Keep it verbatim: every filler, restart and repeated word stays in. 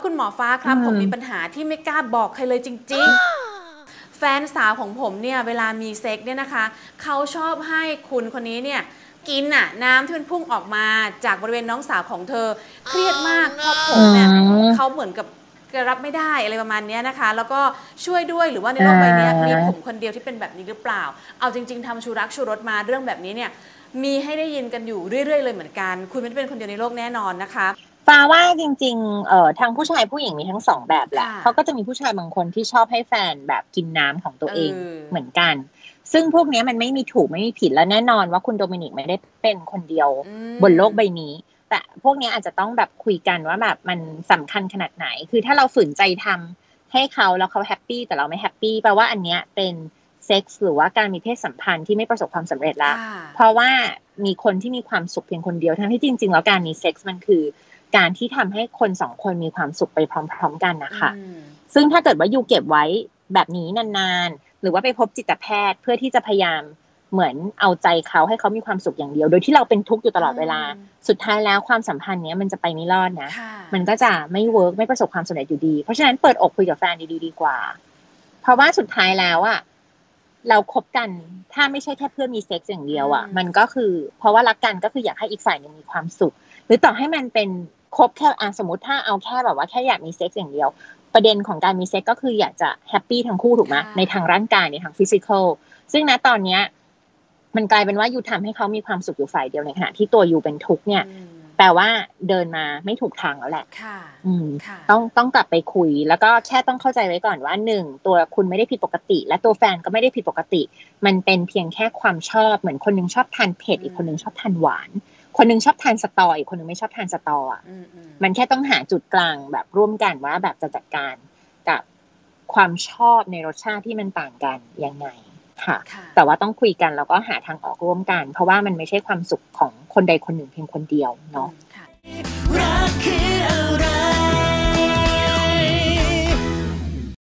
คุณหมอฟ้าครับผมมีปัญหาที่ไม่กล้าบอกใครเลยจริงๆแฟนสาวของผมเนี่ยเวลามีเซ็กเนี่ยนะคะเขาชอบให้คุณคนนี้เนี่ยกินน่ะน้ำที่มันพุ่งออกมาจากบริเวณน้องสาวของเธอเครียดมากเพราะผมเนี่ยเขาเหมือนกับรับไม่ได้อะไรประมาณนี้นะคะแล้วก็ช่วยด้วยหรือว่าในโลกใบนี้มีผมคนเดียวที่เป็นแบบนี้หรือเปล่าเอาจริงๆทำชูรักชูรสมาเรื่องแบบนี้เนี่ยมีให้ได้ยินกันอยู่เรื่อยๆเลยเหมือนกันคุณไม่ได้เป็นคนเดียวในโลกแน่นอนนะคะฟ้าว่าจริงๆเอ่อทั้งผู้ชายผู้หญิงมีทั้งสองแบบแหละเขาก็จะมีผู้ชายบางคนที่ชอบให้แฟนแบบกินน้ำของตัวเองเหมือนกันซึ่งพวกนี้มันไม่มีถูกไม่มีผิดและแน่นอนว่าคุณโดมินิกไม่ได้เป็นคนเดียวบนโลกใบนี้แต่พวกนี้อาจจะต้องแบบคุยกันว่าแบบมันสำคัญขนาดไหนคือถ้าเราฝืนใจทำให้เขาแล้วเขาแฮปปี้แต่เราไม่แฮปปี้แปลว่าอันเนี้ยเป็นเซ็กส์หรือว่าการมีเพศสัมพันธ์ที่ไม่ประสบความสำเร็จละเพราะว่ามีคนที่มีความสุขเพียงคนเดียวทั้งที่จริงๆแล้วการมีเซ็กส์มันคือการที่ทำให้คนสองคนมีความสุขไปพร้อมๆกันนะคะซึ่งถ้าเกิดว่ายูเก็บไว้แบบนี้นานๆหรือว่าไปพบจิตแพทย์เพื่อที่จะพยายามเหมือนเอาใจเขาให้เขามีความสุขอย่างเดียวโดยที่เราเป็นทุกข์อยู่ตลอดเวลาสุดท้ายแล้วความสัมพันธ์นี้มันจะไปไม่รอดนะมันก็จะไม่เวิร์กไม่ประสบความสำเร็จอยู่ดีเพราะฉะนั้นเปิดอกคุยกับแฟนดีๆดีกว่าเพราะว่าสุดท้ายแล้วอะเราคบกันถ้าไม่ใช่แค่เพื่อนมีเซ็กซ์อย่างเดียวอะมันก็คือเพราะว่ารักกันก็คืออยากให้อีกฝ่ายนึงมีความสุขหรือต่อให้มันเป็นคบแค่อ่ะสมมติถ้าเอาแค่แบบว่าแค่อยากมีเซ็กซ์อย่างเดียวประเด็นของการมีเซ็กซ์ก็คืออยากจะแฮปปี้ทั้งคู่ถูกไหมในทางร่างกายในทางฟิสิกอลซึ่งณตอนเนี้ยมันกลายเป็นว่ายูทำให้เขามีความสุขอยู่ฝ่ายเดียวในขณะที่ตัวยูเป็นทุกข์เนี่ยแปลว่าเดินมาไม่ถูกทางแล้วแหละอืมต้องต้องกลับไปคุยแล้วก็แค่ต้องเข้าใจไว้ก่อนว่าหนึ่งตัวคุณไม่ได้ผิดปกติและตัวแฟนก็ไม่ได้ผิดปกติมันเป็นเพียงแค่ความชอบเหมือนคนนึงชอบทานเผ็ดอีกคนนึงชอบทานหวานคนนึงชอบทานสตออีกคนนึงไม่ชอบทานสตออ่ะมันแค่ต้องหาจุดกลางแบบร่วมกันว่าแบบจะจัดการกับความชอบในรสชาติที่มันต่างกันยังไงค่ะแต่ว่าต้องคุยกันแล้วก็หาทางออกร่วมกันเพราะว่ามันไม่ใช่ความสุขของคนใดคนหนึ่งเพียงคนเดียวเนาะ